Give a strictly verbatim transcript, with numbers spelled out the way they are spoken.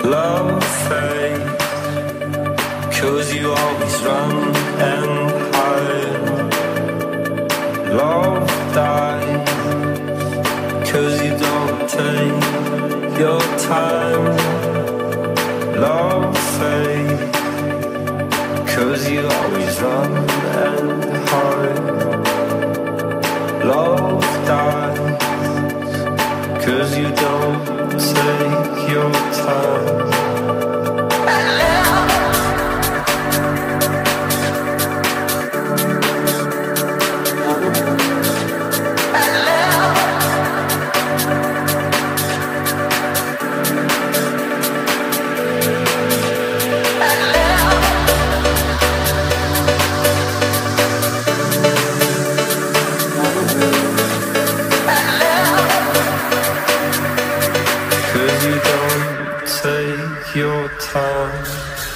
love fades, 'cause you always run and hide. Love dies, 'cause you don't take your time. Love fades, 'cause you always run and hide. Love dies, 'cause you don't take your time. Your time.